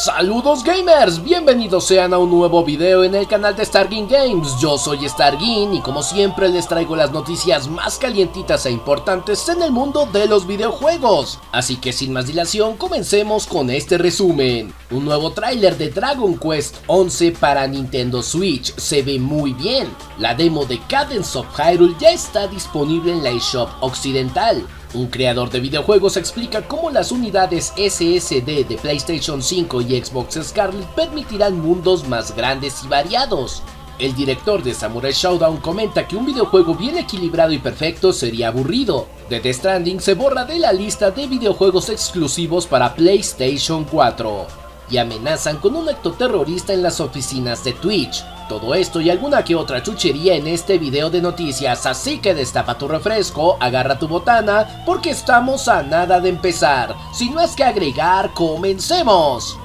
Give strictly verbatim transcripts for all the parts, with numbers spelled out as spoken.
Saludos gamers, bienvenidos sean a un nuevo video en el canal de Stargin Games. Yo soy Stargin y como siempre les traigo las noticias más calientitas e importantes en el mundo de los videojuegos. Así que sin más dilación, comencemos con este resumen. Un nuevo tráiler de Dragon Quest once para Nintendo Switch se ve muy bien. La demo de Cadence of Hyrule ya está disponible en la eShop occidental. Un creador de videojuegos explica cómo las unidades S S D de PlayStation cinco y Xbox Scarlet permitirán mundos más grandes y variados. El director de Samurai Shodown comenta que un videojuego bien equilibrado y perfecto sería aburrido. Death Stranding se borra de la lista de videojuegos exclusivos para PlayStation cuatro. Y amenazan con un acto terrorista en las oficinas de Twitch. Todo esto y alguna que otra chuchería en este video de noticias, así que destapa tu refresco, agarra tu botana, porque estamos a nada de empezar. Sin más que agregar, comencemos.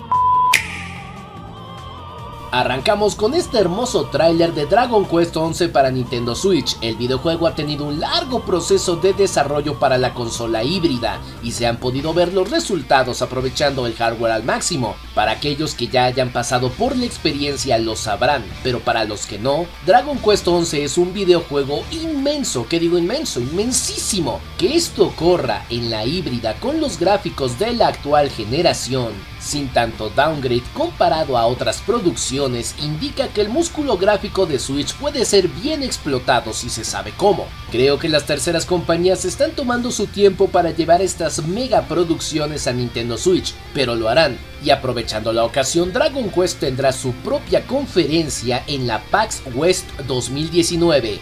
Arrancamos con este hermoso tráiler de Dragon Quest once para Nintendo Switch. El videojuego ha tenido un largo proceso de desarrollo para la consola híbrida y se han podido ver los resultados aprovechando el hardware al máximo. Para aquellos que ya hayan pasado por la experiencia lo sabrán, pero para los que no, Dragon Quest once es un videojuego inmenso, que digo inmenso, inmensísimo. Que esto corra en la híbrida con los gráficos de la actual generación, sin tanto downgrade comparado a otras producciones, indica que el músculo gráfico de Switch puede ser bien explotado si se sabe cómo. Creo que las terceras compañías están tomando su tiempo para llevar estas mega producciones a Nintendo Switch, pero lo harán, y aprovechando la ocasión, Dragon Quest tendrá su propia conferencia en la PAX West dos mil diecinueve.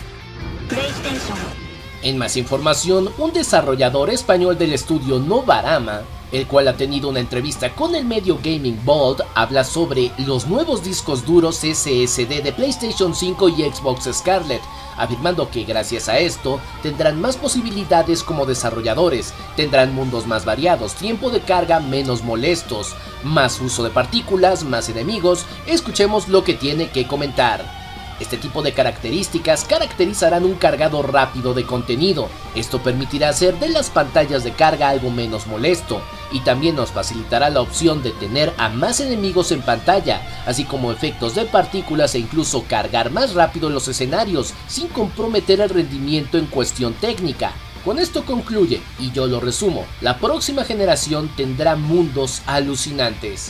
En más información, un desarrollador español del estudio Novarama, el cual ha tenido una entrevista con el medio Gaming Vault, habla sobre los nuevos discos duros S S D de PlayStation cinco y Xbox Scarlet, afirmando que gracias a esto tendrán más posibilidades como desarrolladores, tendrán mundos más variados, tiempo de carga menos molestos, más uso de partículas, más enemigos. Escuchemos lo que tiene que comentar. Este tipo de características caracterizarán un cargado rápido de contenido. Esto permitirá hacer de las pantallas de carga algo menos molesto, y también nos facilitará la opción de tener a más enemigos en pantalla, así como efectos de partículas e incluso cargar más rápido los escenarios, sin comprometer el rendimiento en cuestión técnica. Con esto concluye, y yo lo resumo, la próxima generación tendrá mundos alucinantes.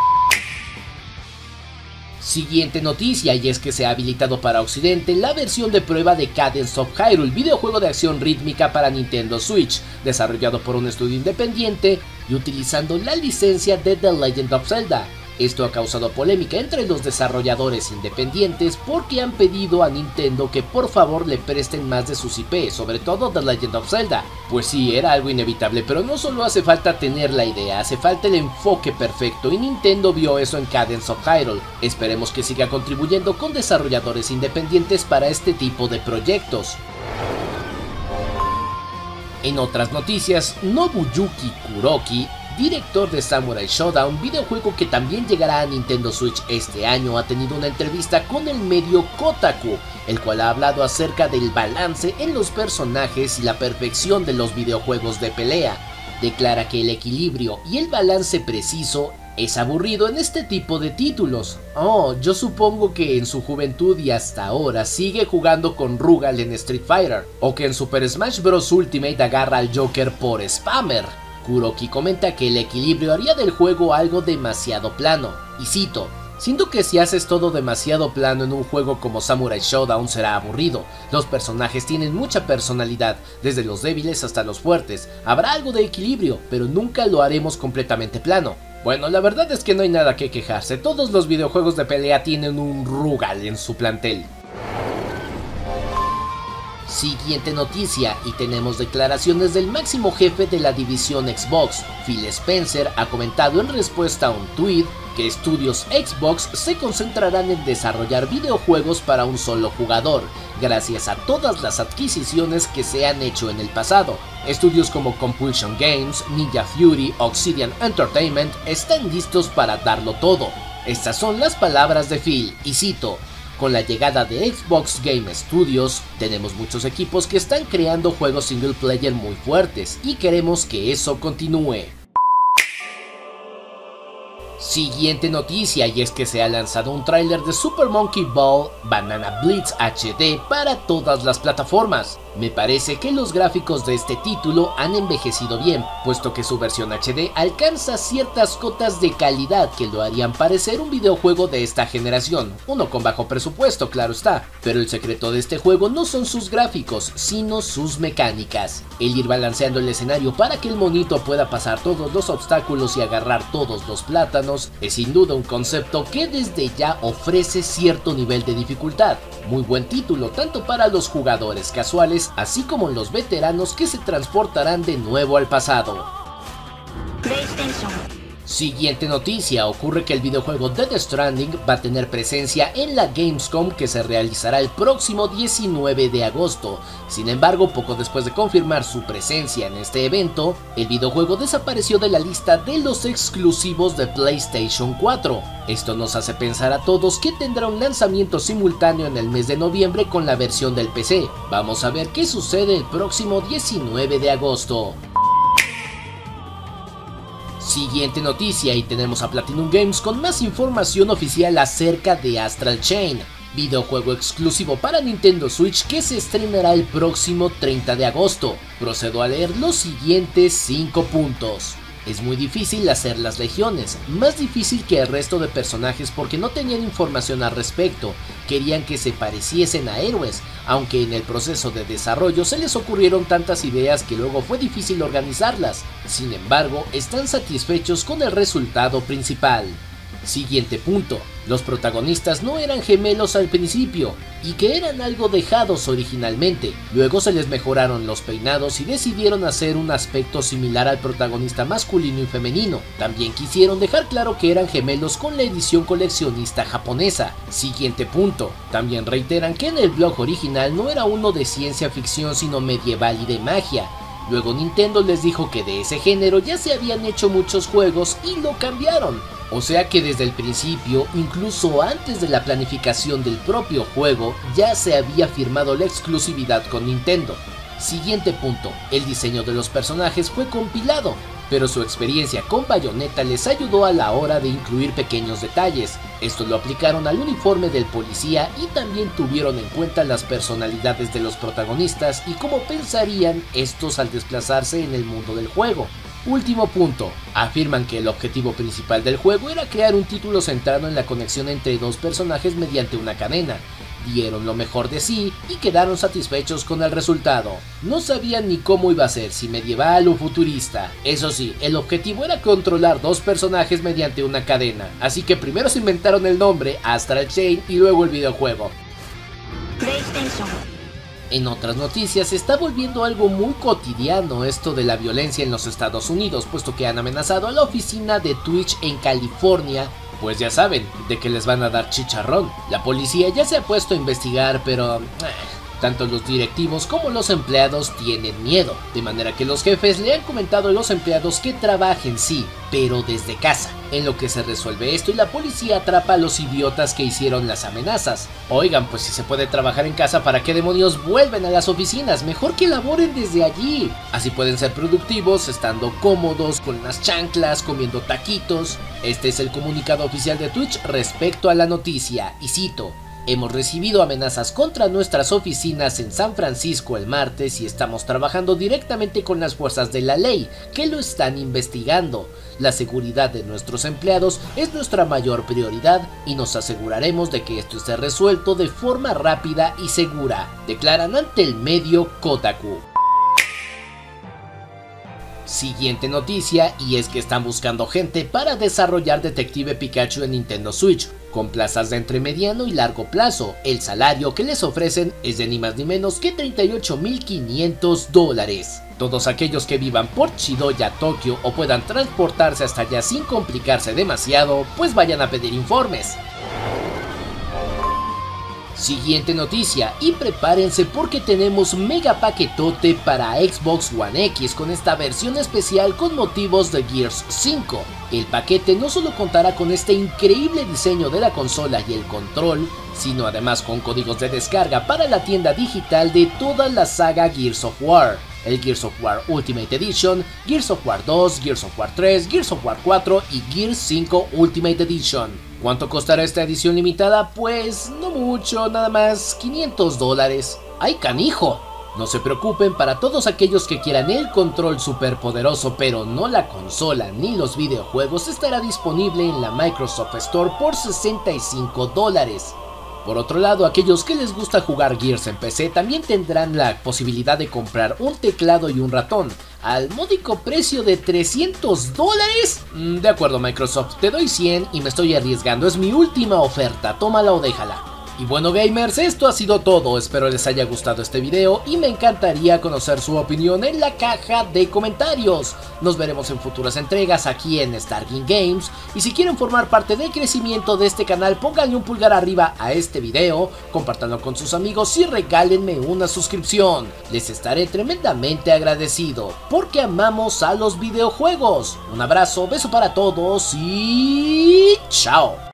Siguiente noticia, y es que se ha habilitado para Occidente la versión de prueba de Cadence of Hyrule, videojuego de acción rítmica para Nintendo Switch, desarrollado por un estudio independiente y utilizando la licencia de The Legend of Zelda. Esto ha causado polémica entre los desarrolladores independientes porque han pedido a Nintendo que por favor le presten más de sus I P, sobre todo The Legend of Zelda. Pues sí, era algo inevitable, pero no solo hace falta tener la idea, hace falta el enfoque perfecto, y Nintendo vio eso en Cadence of Hyrule. Esperemos que siga contribuyendo con desarrolladores independientes para este tipo de proyectos. En otras noticias, Nobuyuki Kuroki, director de Samurai Shodown, videojuego que también llegará a Nintendo Switch este año, ha tenido una entrevista con el medio Kotaku, el cual ha hablado acerca del balance en los personajes y la perfección de los videojuegos de pelea. Declara que el equilibrio y el balance preciso es aburrido en este tipo de títulos. Oh, yo supongo que en su juventud y hasta ahora sigue jugando con Rugal en Street Fighter, o que en Super Smash Bros. Ultimate agarra al Joker por spammer. Kuroki comenta que el equilibrio haría del juego algo demasiado plano, y cito: "Siento que si haces todo demasiado plano en un juego como Samurai Shodown será aburrido. Los personajes tienen mucha personalidad, desde los débiles hasta los fuertes. Habrá algo de equilibrio, pero nunca lo haremos completamente plano". Bueno, la verdad es que no hay nada que quejarse, todos los videojuegos de pelea tienen un Rugal en su plantel. Siguiente noticia, y tenemos declaraciones del máximo jefe de la división Xbox. Phil Spencer ha comentado en respuesta a un tweet que estudios Xbox se concentrarán en desarrollar videojuegos para un solo jugador, gracias a todas las adquisiciones que se han hecho en el pasado. Estudios como Compulsion Games, Ninja Theory, Obsidian Entertainment están listos para darlo todo. Estas son las palabras de Phil, y cito: "Con la llegada de Xbox Game Studios, tenemos muchos equipos que están creando juegos single player muy fuertes y queremos que eso continúe". Siguiente noticia, y es que se ha lanzado un tráiler de Super Monkey Ball Banana Blitz H D para todas las plataformas. Me parece que los gráficos de este título han envejecido bien, puesto que su versión H D alcanza ciertas cotas de calidad que lo harían parecer un videojuego de esta generación, uno con bajo presupuesto, claro está, pero el secreto de este juego no son sus gráficos, sino sus mecánicas. El ir balanceando el escenario para que el monito pueda pasar todos los obstáculos y agarrar todos los plátanos es sin duda un concepto que desde ya ofrece cierto nivel de dificultad. Muy buen título tanto para los jugadores casuales así como los veteranos que se transportarán de nuevo al pasado. PlayStation. Siguiente noticia, ocurre que el videojuego Death Stranding va a tener presencia en la Gamescom que se realizará el próximo diecinueve de agosto. Sin embargo, poco después de confirmar su presencia en este evento, el videojuego desapareció de la lista de los exclusivos de PlayStation cuatro. Esto nos hace pensar a todos que tendrá un lanzamiento simultáneo en el mes de noviembre con la versión del P C. Vamos a ver qué sucede el próximo diecinueve de agosto. Siguiente noticia, y tenemos a Platinum Games con más información oficial acerca de Astral Chain, videojuego exclusivo para Nintendo Switch que se estrenará el próximo treinta de agosto. Procedo a leer los siguientes cinco puntos. Es muy difícil hacer las legiones, más difícil que el resto de personajes porque no tenían información al respecto, querían que se pareciesen a héroes, aunque en el proceso de desarrollo se les ocurrieron tantas ideas que luego fue difícil organizarlas, sin embargo están satisfechos con el resultado principal. Siguiente punto, los protagonistas no eran gemelos al principio, y que eran algo dejados originalmente, luego se les mejoraron los peinados y decidieron hacer un aspecto similar al protagonista masculino y femenino. También quisieron dejar claro que eran gemelos con la edición coleccionista japonesa. Siguiente punto, también reiteran que en el blog original no era uno de ciencia ficción sino medieval y de magia. Luego Nintendo les dijo que de ese género ya se habían hecho muchos juegos y lo cambiaron. O sea que desde el principio, incluso antes de la planificación del propio juego, ya se había firmado la exclusividad con Nintendo. Siguiente punto, el diseño de los personajes fue compilado, pero su experiencia con Bayonetta les ayudó a la hora de incluir pequeños detalles. Esto lo aplicaron al uniforme del policía y también tuvieron en cuenta las personalidades de los protagonistas y cómo pensarían estos al desplazarse en el mundo del juego. Último punto, afirman que el objetivo principal del juego era crear un título centrado en la conexión entre dos personajes mediante una cadena. Dieron lo mejor de sí y quedaron satisfechos con el resultado. No sabían ni cómo iba a ser, si medieval o futurista. Eso sí, el objetivo era controlar dos personajes mediante una cadena, así que primero se inventaron el nombre Astral Chain y luego el videojuego. PlayStation. En otras noticias se está volviendo algo muy cotidiano esto de la violencia en los Estados Unidos, puesto que han amenazado a la oficina de Twitch en California. Pues ya saben, de que les van a dar chicharrón. La policía ya se ha puesto a investigar, pero... Eh, tanto los directivos como los empleados tienen miedo, de manera que los jefes le han comentado a los empleados que trabajen sí, pero desde casa, en lo que se resuelve esto y la policía atrapa a los idiotas que hicieron las amenazas. Oigan, pues si se puede trabajar en casa, ¿para qué demonios vuelven a las oficinas? Mejor que laboren desde allí. Así pueden ser productivos, estando cómodos, con unas chanclas, comiendo taquitos. Este es el comunicado oficial de Twitch respecto a la noticia, y cito: hemos recibido amenazas contra nuestras oficinas en San Francisco el martes y estamos trabajando directamente con las fuerzas de la ley que lo están investigando. La seguridad de nuestros empleados es nuestra mayor prioridad y nos aseguraremos de que esto esté resuelto de forma rápida y segura, declaran ante el medio Kotaku. Siguiente noticia, y es que están buscando gente para desarrollar Detective Pikachu en Nintendo Switch, con plazas de entre mediano y largo plazo. El salario que les ofrecen es de ni más ni menos que treinta y ocho mil quinientos dólares. Todos aquellos que vivan por Shidoya, Tokio o puedan transportarse hasta allá sin complicarse demasiado, pues vayan a pedir informes. Siguiente noticia, y prepárense porque tenemos mega paquetote para Xbox One X con esta versión especial con motivos de Gears cinco. El paquete no solo contará con este increíble diseño de la consola y el control, sino además con códigos de descarga para la tienda digital de toda la saga Gears of War. el Gears of War Ultimate Edition, Gears of War dos, Gears of War tres, Gears of War cuatro y Gears cinco Ultimate Edition. ¿Cuánto costará esta edición limitada? Pues no mucho, nada más quinientos dólares. ¡Ay, canijo! No se preocupen, para todos aquellos que quieran el control superpoderoso pero no la consola ni los videojuegos, estará disponible en la Microsoft Store por sesenta y cinco dólares. Por otro lado, aquellos que les gusta jugar Gears en P C también tendrán la posibilidad de comprar un teclado y un ratón al módico precio de trescientos dólares. Mm, de acuerdo, Microsoft, te doy cien y me estoy arriesgando, es mi última oferta, tómala o déjala. Y bueno, gamers, esto ha sido todo, espero les haya gustado este video y me encantaría conocer su opinión en la caja de comentarios. Nos veremos en futuras entregas aquí en Stargin Games, y si quieren formar parte del crecimiento de este canal, pónganle un pulgar arriba a este video, compártanlo con sus amigos y regálenme una suscripción. Les estaré tremendamente agradecido, porque amamos a los videojuegos. Un abrazo, beso para todos y chao.